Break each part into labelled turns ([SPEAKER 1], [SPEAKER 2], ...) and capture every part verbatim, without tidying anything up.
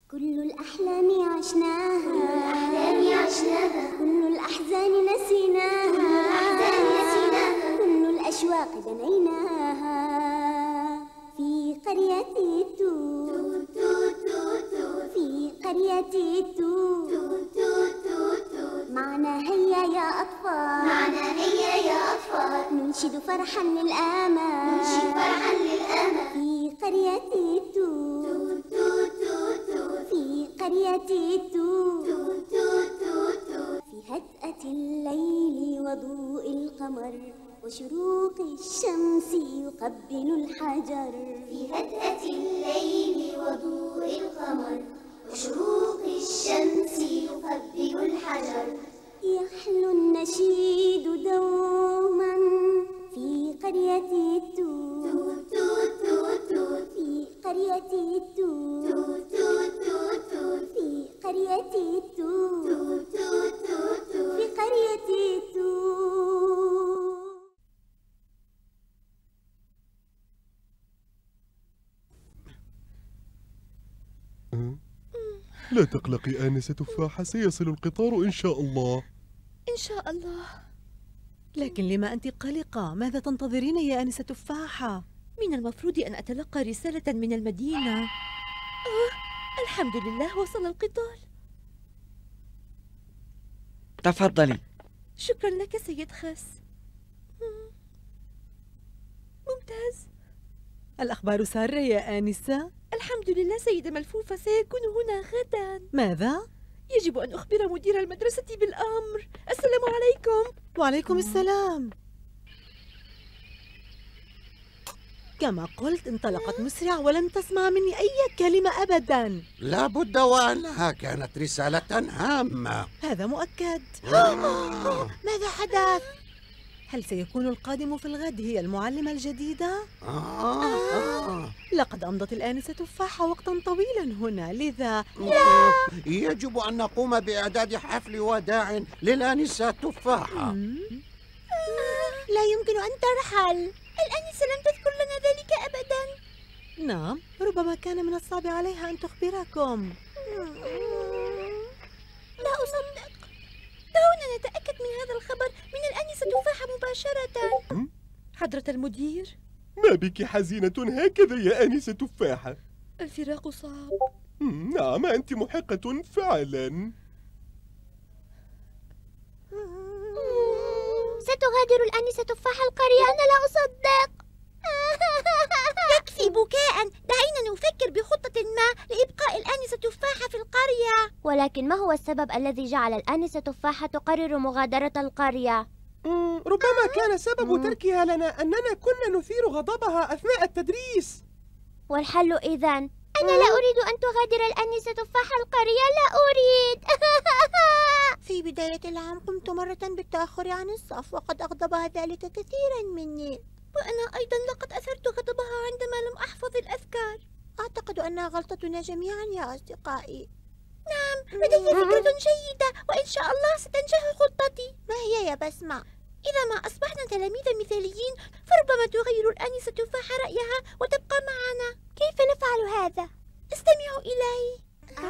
[SPEAKER 1] كل الأحلام عشناها،
[SPEAKER 2] كل الأحلام عشناها،
[SPEAKER 1] كل الأحزان نسيناها،
[SPEAKER 2] كل الأحزان نسيناها،
[SPEAKER 1] كل الأشواق دنيناها في قرية توت
[SPEAKER 2] توت توت توت
[SPEAKER 1] في قرية توت
[SPEAKER 2] توت توت توت.
[SPEAKER 1] معنا هيا يا أطفال،
[SPEAKER 2] معنا هيا يا أطفال،
[SPEAKER 1] ننشد فرحا للآمال،
[SPEAKER 2] ننشد فرحا للآمال
[SPEAKER 1] في قرية توت
[SPEAKER 2] توت توت توت توت
[SPEAKER 1] في قرية توت
[SPEAKER 2] توت توت توت توت.
[SPEAKER 1] في هدأة الليل وضوء القمر وشروق الشمس يقبل الحجر،
[SPEAKER 2] في هدأة الليل وضوء القمر وشروق الشمس يقبل الحجر.
[SPEAKER 1] يحلو النشيد دوما في قرية توت
[SPEAKER 2] توت توت توت
[SPEAKER 1] في قرية توت
[SPEAKER 2] توت توت توت توت.
[SPEAKER 1] في قرية توت
[SPEAKER 2] توت توت توت توت.
[SPEAKER 1] في قرية توت.
[SPEAKER 3] لا تقلقي آنسة تفاحة، سيصل القطار إن شاء الله.
[SPEAKER 4] إن شاء الله. لكن لما أنت قلقة؟ ماذا تنتظرين يا آنسة تفاحة؟
[SPEAKER 5] من المفروض أن أتلقى رسالة من المدينة. آه، الحمد لله وصل القطار.
[SPEAKER 6] تفضلي.
[SPEAKER 5] شكرا لك سيد خس. ممتاز.
[SPEAKER 4] الأخبار سارة يا آنسة؟
[SPEAKER 5] الحمد لله سيدة ملفوفة، سيكون هنا غدا.
[SPEAKER 4] ماذا؟
[SPEAKER 5] يجب أن أخبر مدير المدرسة بالأمر. السلام عليكم.
[SPEAKER 4] وعليكم السلام. كما قلت انطلقت مسرع ولم تسمع مني أي كلمة أبدا.
[SPEAKER 7] لا بد وأنها كانت رسالة هامة.
[SPEAKER 4] هذا مؤكد. ماذا حدث؟ هل سيكون القادم في الغد هي المعلمة الجديدة؟
[SPEAKER 7] آه. آه.
[SPEAKER 4] لقد أمضت الآنسة تفاحة وقتا طويلا هنا، لذا
[SPEAKER 7] لا. يجب أن نقوم بإعداد حفل وداع للآنسة تفاحة.
[SPEAKER 4] لا يمكن أن ترحل.
[SPEAKER 5] الآنسة لم تذكر لنا ذلك أبدا.
[SPEAKER 4] نعم، ربما كان من الصعب عليها أن تخبركم.
[SPEAKER 5] لا أصدق. دعونا نتأكد من هذا الخبر من الآنسة تفاحة مباشرة. حضرة المدير،
[SPEAKER 3] ما بك حزينة هكذا يا آنسة تفاحة؟
[SPEAKER 5] الفراق صعب.
[SPEAKER 3] نعم، أنت محقة فعلا.
[SPEAKER 1] ستغادر الآنسة تفاحة القرية؟ أنا لا أصدق.
[SPEAKER 5] يكفي بكاء، دعينا نفكر بخطة ما لإبقاء الآنسة تفاحة في القرية.
[SPEAKER 1] ولكن ما هو السبب الذي جعل الآنسة تفاحة تقرر مغادرة القرية؟
[SPEAKER 8] ربما كان سبب تركها لنا أننا كنا نثير غضبها أثناء التدريس.
[SPEAKER 1] والحل إذن؟ أنا لا أريد أن تغادر الآنسة تفاحة القرية، لا أريد.
[SPEAKER 4] في بداية العام قمت مرة بالتأخر عن الصف وقد أغضبها ذلك كثيرا مني.
[SPEAKER 5] وأنا أيضا لقد أثرت غضبها عندما لم أحفظ الأذكار.
[SPEAKER 4] أعتقد أنها غلطتنا جميعا يا أصدقائي.
[SPEAKER 5] نعم، لدي فكرة جيدة وإن شاء الله ستنجح خطتي.
[SPEAKER 4] ما هي يا بسمة؟
[SPEAKER 5] إذا ما أصبحنا تلاميذ مثاليين فربما تغير الآنسة تفاحة رأيها وتبقى معنا.
[SPEAKER 1] كيف نفعل هذا؟
[SPEAKER 5] استمعوا إلي.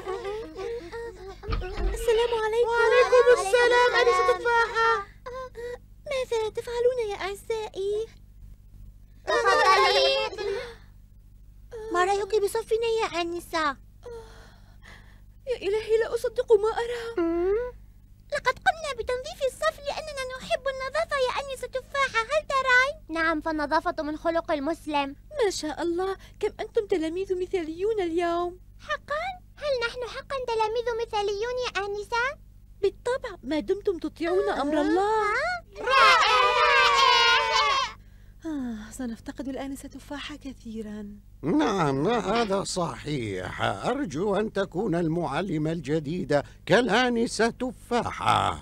[SPEAKER 5] السلام عليكم.
[SPEAKER 8] وعليكم السلام آنسة تفاحة.
[SPEAKER 5] ماذا تفعلون يا أعزائي؟
[SPEAKER 1] تفضلي.
[SPEAKER 4] ما رأيك بصفنا يا آنسة؟
[SPEAKER 5] يا إلهي، لا أصدق ما أرى.
[SPEAKER 1] لقد قمنا بتنظيف الصف لأننا نحب النظافة يا آنسة تفاحة، هل ترين؟ نعم، فالنظافة من خلق المسلم.
[SPEAKER 5] ما شاء الله، كم أنتم تلاميذ مثاليون اليوم.
[SPEAKER 1] حقا؟ هل نحن حقا تلاميذ مثاليون يا آنسة؟
[SPEAKER 5] بالطبع، ما دمتم تطيعون أمر الله.
[SPEAKER 1] رائع رائع.
[SPEAKER 4] آه، سنفتقد الآنسة تفاحة كثيرا.
[SPEAKER 7] نعم، هذا صحيح. أرجو أن تكون المعلمة الجديدة كالآنسة تفاحة.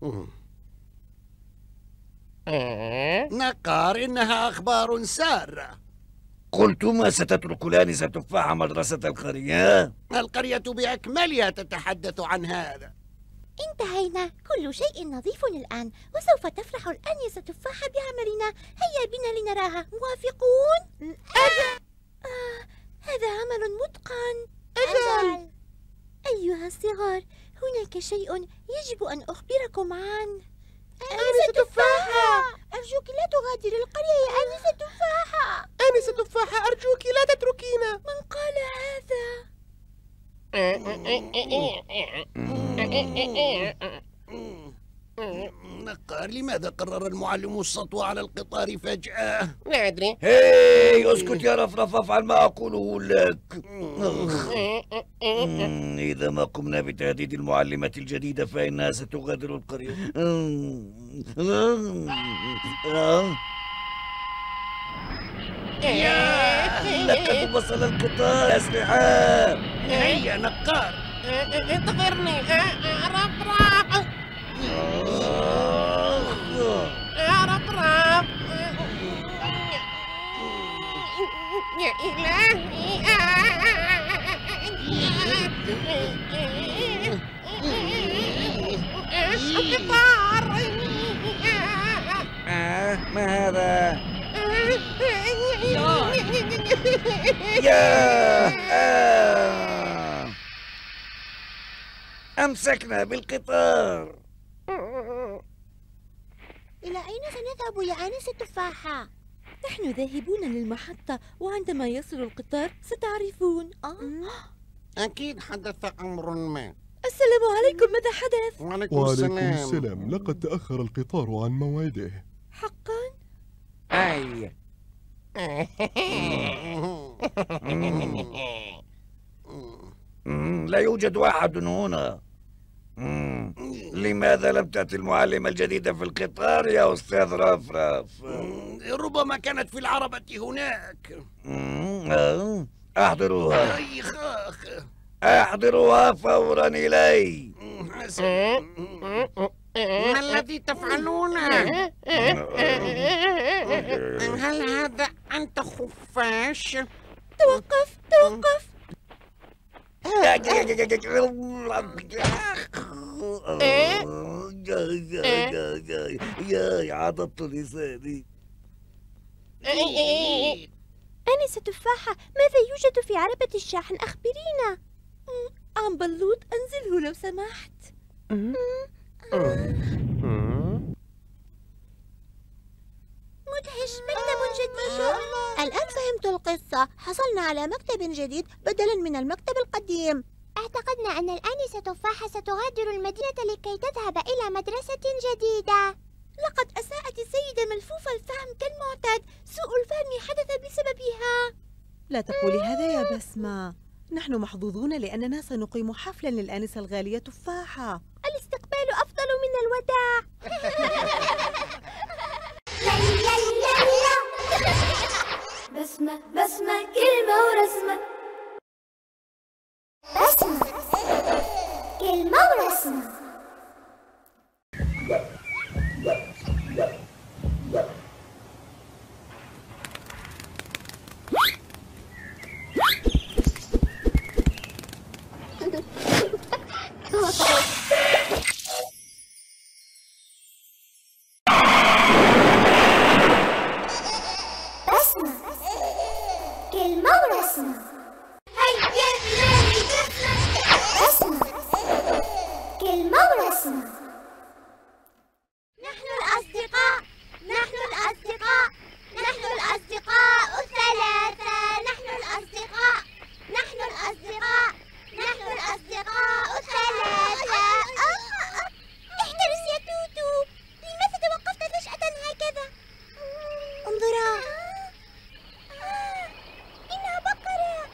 [SPEAKER 7] نقار، إنها أخبار سارة.
[SPEAKER 6] قلتما ستترك الآنسة تفاحة مدرسة القرية؟
[SPEAKER 7] القرية بأكملها تتحدث عن هذا.
[SPEAKER 5] انتهينا، كل شيء نظيف الآن، وسوف تفرح الآنسة تفاحة بعملنا. هيا بنا لنراها، موافقون؟ أجل. آه، هذا عمل متقن.
[SPEAKER 8] أجل.
[SPEAKER 5] أيها الصغار، هناك شيء يجب أن أخبركم عنه.
[SPEAKER 1] آنسة تفاحة، أرجوك لا تغادري القرية يا آنسة تفاحة.
[SPEAKER 8] آنسة تفاحة أرجوك لا تتركينا.
[SPEAKER 5] من قال هذا؟
[SPEAKER 7] نقار، لماذا قرر المعلم السطو على القطار فجأة؟
[SPEAKER 8] لا أدري.
[SPEAKER 6] هاي اسكت يا رفرف، افعل ما أقوله لك. مم، إذا ما قمنا بتهديد المعلمة الجديدة فإنها ستغادر القرية. لقد وصل القطار، أسرعا.
[SPEAKER 7] هيا نقار.
[SPEAKER 8] انتظرني رفرف. يا رفرف. يا إلهي. القطار.
[SPEAKER 6] آه، ما هذا؟ يا آه. أمسكنا بالقطار.
[SPEAKER 1] إلى أين سنذهب يا آنسة تفاحة؟
[SPEAKER 5] نحن ذاهبون للمحطة، وعندما يصل القطار ستعرفون. آه.
[SPEAKER 7] أكيد حدث أمر ما.
[SPEAKER 5] السلام عليكم، ماذا حدث؟
[SPEAKER 7] وعليكم
[SPEAKER 3] وعليكم
[SPEAKER 7] السلام.
[SPEAKER 3] السلام. لقد تأخر القطار عن موعده.
[SPEAKER 5] حقا؟
[SPEAKER 6] أي. مم، لا يوجد أحد هنا. مم، لماذا لم تأتي المعلمة الجديدة في القطار يا أستاذ رفرف؟
[SPEAKER 7] ربما كانت في العربة هناك.
[SPEAKER 6] مم، آه، أحضروها.
[SPEAKER 7] أي خاخ.
[SPEAKER 6] أحضروها فورا إلي.
[SPEAKER 7] ما الذي تفعلونه؟ هل هذا أنت خفاش؟
[SPEAKER 5] توقف توقف.
[SPEAKER 6] يا عضبت لساني.
[SPEAKER 1] آنسة تفاحة، ماذا يوجد في عربة الشاحن؟ أخبرينا.
[SPEAKER 5] عم بلوط، أنزله لو سمحت.
[SPEAKER 1] مدهش، مكتب جديد. الآن فهمت القصة. حصلنا على مكتب جديد بدلا من المكتب القديم. اعتقدنا أن الآنسة تفاحة ستغادر المدينة لكي تذهب إلى مدرسة جديدة.
[SPEAKER 5] لقد أساءت السيدة ملفوفة الفهم كالمعتاد. سوء الفهم حدث بسببها.
[SPEAKER 4] لا تقولي هذا يا بسمة، نحن محظوظون لأننا سنقيم حفلا للآنسة الغالية تفاحة.
[SPEAKER 1] الاستقبال أفضل من الوداع.
[SPEAKER 2] بسمة بسمة كلمة ورسمة. بسمة كلمة ورسمة. كلمة ورسمة. هيا بلادي بسمة. كلمة ورسمة.
[SPEAKER 1] نحن الأصدقاء، نحن الأصدقاء، نحن الأصدقاء الثلاثة. نحن الأصدقاء، نحن الأصدقاء، نحن الأصدقاء الثلاثة. احترس يا توتو، لماذا توقفت فجأة هكذا؟ انظرا، إنها بقرة.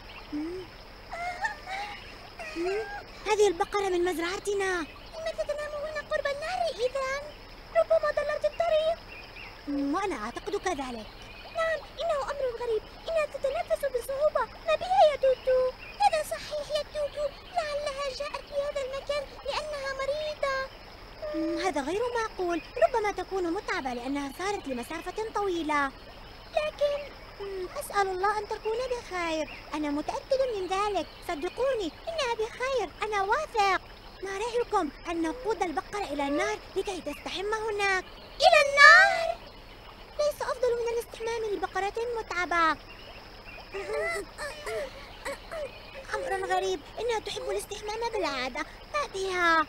[SPEAKER 1] هذه البقرة من مزرعتنا. لماذا تنام هنا قرب النهر إذن؟ ربما ضلت الطريق. وأنا أعتقد كذلك. نعم، إنه أمر غريب. إنها تتنفس بصعوبة. ما بها يا توتو؟ هذا صحيح يا توتو. لعلها جاءت لهذا المكان لأنها مريضة. هذا غير معقول. ربما تكون متعبة لأنها سارت لمسافة طويلة. لكن أسأل الله أن تكون بخير. أنا متأكد من ذلك. صدقوني، إنها بخير. أنا واثق. ما رأيكم أن نقود البقرة إلى النهر لكي تستحم هناك؟ إلى النهر؟ ليس أفضل من الاستحمام لبقرة متعبة. أمر غريب، إنها تحب الاستحمام بالعادة. هاتها.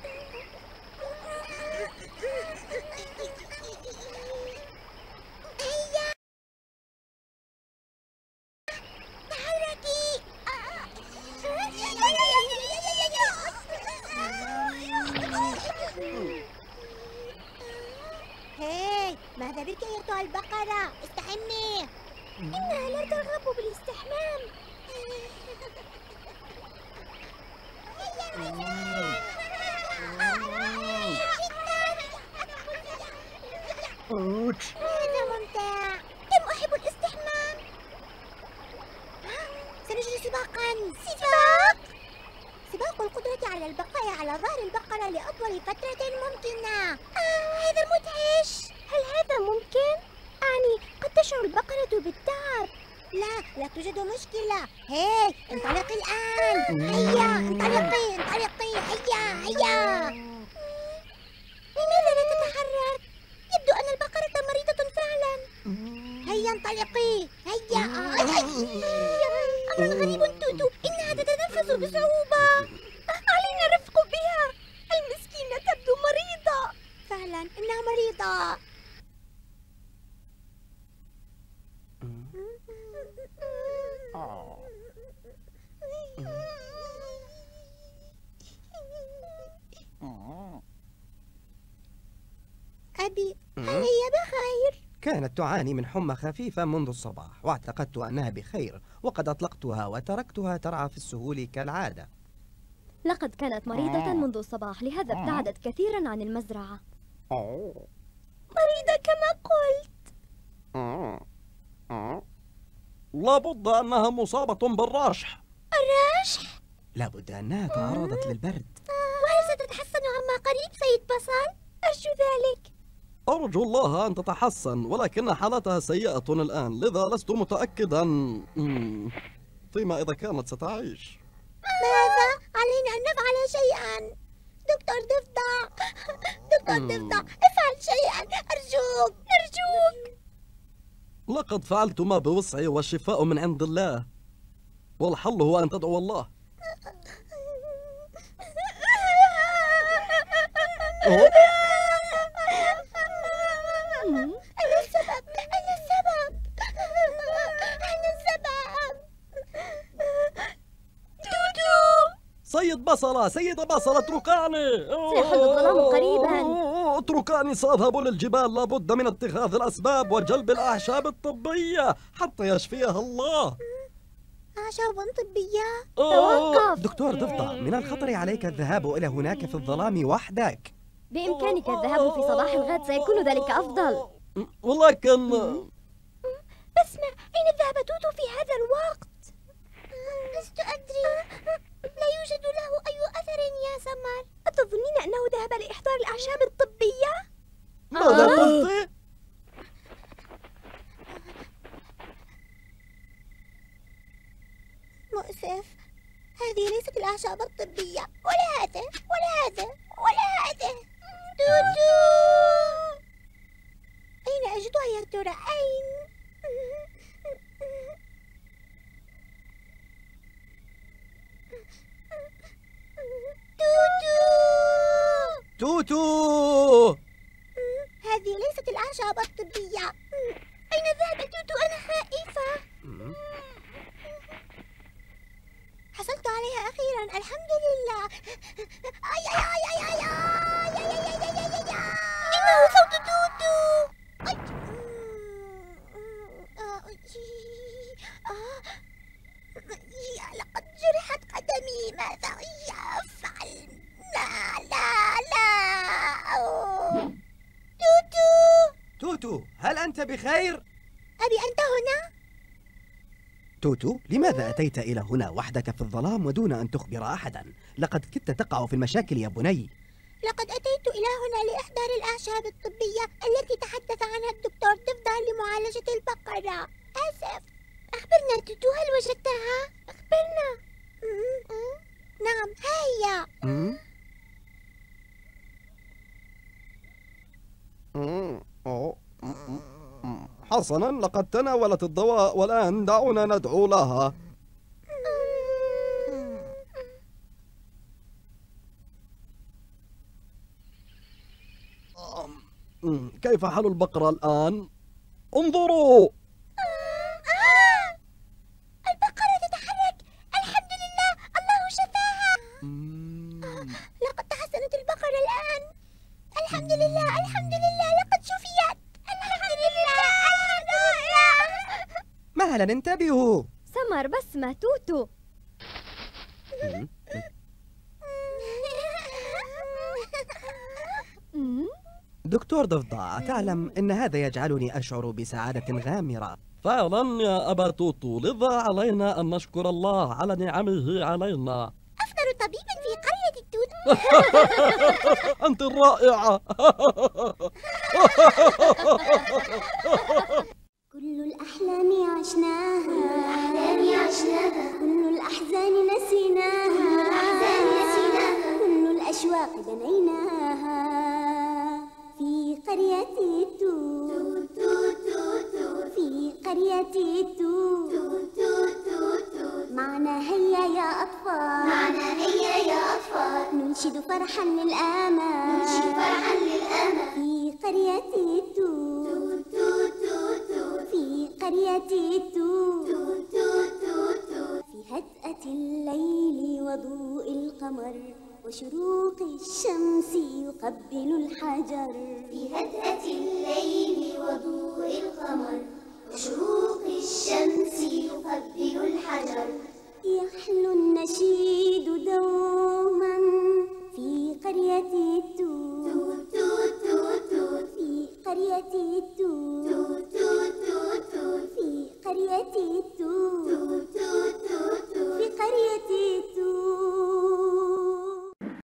[SPEAKER 1] هيا تحركي. هاي، ماذا بك أيتها البقرة؟ استحمي. إنها لا ترغب بالاستحمام. هذا ممتع. كم أحب الاستحمام. سنجري سباقا. سباق؟ سباق القدرة على البقاء على ظهر البقرة لأطول فترة ممكنة. آه، هذا مدهش. هل هذا ممكن؟ أعني قد تشعر البقرة بالتعب. لا، لا توجد مشكلة. هاي، انطلقي الآن. هيا، انطلقي، انطلقي. هيا، هيا. لماذا لا تتحرك؟ يبدو أن البقرة مريضة فعلا. هيا انطلقي. هيا. أمر غريب توتو، إنها تتنفس بصعوبة. علينا الرفق بها. المسكينة تبدو مريضة. فعلا، إنها مريضة. أبي، هل هي بخير؟
[SPEAKER 9] كانت تعاني من حمى خفيفة منذ الصباح، واعتقدت أنها بخير، وقد أطلقتها وتركتها ترعى في السهول كالعادة.
[SPEAKER 10] لقد كانت مريضة منذ الصباح، لهذا ابتعدت كثيرا عن المزرعة.
[SPEAKER 1] مريضة كما قلت.
[SPEAKER 9] لابد أنها مصابة بالرشح.
[SPEAKER 1] الرشح؟
[SPEAKER 9] لابد أنها تعرضت للبرد.
[SPEAKER 1] وهل ستتحسن عما قريب سيد بصل؟ أرجو ذلك.
[SPEAKER 9] أرجو الله أن تتحسن، ولكن حالتها سيئة الآن، لذا لست متأكدا فيما إذا كانت ستعيش.
[SPEAKER 1] ماذا؟ علينا أن نفعل شيئا. دكتور ضفدع، دكتور ضفدع، افعل شيئا. أرجوك، أرجوك.
[SPEAKER 9] لقد فعلت ما بوسعي، والشفاء من عند الله، والحل هو أن تدعو الله. أوه.
[SPEAKER 1] أنا السبب، أنا السبب، أنا السبب. توتو.
[SPEAKER 9] سيد بصلة، سيدة بصلة، اتركاني.
[SPEAKER 10] سيحل الظلام قريبا.
[SPEAKER 9] اتركاني، سأذهب للجبال، لابد من اتخاذ الأسباب وجلب الأعشاب الطبية حتى يشفيها الله.
[SPEAKER 1] أعشاب طبية؟
[SPEAKER 10] توقف.
[SPEAKER 9] دكتور ضفدع، من الخطر عليك الذهاب إلى هناك في الظلام وحدك.
[SPEAKER 10] بإمكانك الذهاب في صباح الغد، سيكون ذلك أفضل.
[SPEAKER 9] ولكن
[SPEAKER 1] اسمع، أين ذهب توتو في هذا الوقت؟ لست أدري. لا يوجد له أي أثر يا سمر. أتظنين أنه ذهب لإحضار الأعشاب الطبية؟
[SPEAKER 9] ماذا قلت؟
[SPEAKER 1] مؤسف، هذه ليست الأعشاب الطبية، ولا هذا ولا هذا ولا هذا. توتو، أين أجدها يا ترى؟ أين؟ توتو،
[SPEAKER 9] توتو،
[SPEAKER 1] هذه ليست الأعشاب الطبية. أين ذهب توتو؟ أنا خائفة. حصلت عليها أخيرا، الحمد لله. أي أي أي أي أي أي. إنه صوت توتو. لقد جرحت قدمي. ماذا أفعل؟ لا لا لا. توتو،
[SPEAKER 9] توتو، هل أنت بخير؟
[SPEAKER 1] أبي أنت هنا؟
[SPEAKER 9] توتو، لماذا أتيت إلى هنا وحدك في الظلام ودون أن تخبر أحدا؟ لقد كدت تقع في المشاكل يا بني.
[SPEAKER 1] لقد أتيت إلى هنا لإحضار الأعشاب الطبية التي تحدث عنها الدكتور ضفدع لمعالجة البقرة. آسف. أخبرنا توتو، هل وجدتها؟ أخبرنا. نعم، هيا.
[SPEAKER 9] حسنا، لقد تناولت الدواء، والآن دعونا ندعو لها. مم، كيف حال البقرة الآن؟ انظروا.
[SPEAKER 1] البقرة تتحرك. الحمد لله، الله شفاها. لقد تحسنت البقرة الآن. الحمد لله، الحمد لله، لقد شفيت. الحمد لله، الحمد لله.
[SPEAKER 11] مهلا، انتبهوا.
[SPEAKER 10] سمر، بسمة، توتو.
[SPEAKER 11] دكتور ضفدع، تعلم أن هذا يجعلني أشعر بسعادة غامرة.
[SPEAKER 9] فعلا يا أبا توتو، لذا علينا أن نشكر الله على نعمه علينا.
[SPEAKER 1] أفضل طبيب في قرية التوت.
[SPEAKER 9] أنت الرائعة.
[SPEAKER 2] كل الأحلام عشناها، الأحلام عشناها، كل الأحزان نسيناها، الأحزان نسيناها، كل الأشواق بنيناها في قرية التوت، في قرية التوت. معنا هيا يا أطفال، معنا هيا يا أطفال، ننشد فرحا للآمال، ننشد فرحا للآمال في قرية التوت، في قرية التوت. في هدأة الليل وضوء القمر وشروق الشمس يقبل الحجر، في هدأة الليل وضوء القمر وشروق الشمس يقبل الحجر. يحلو النشيد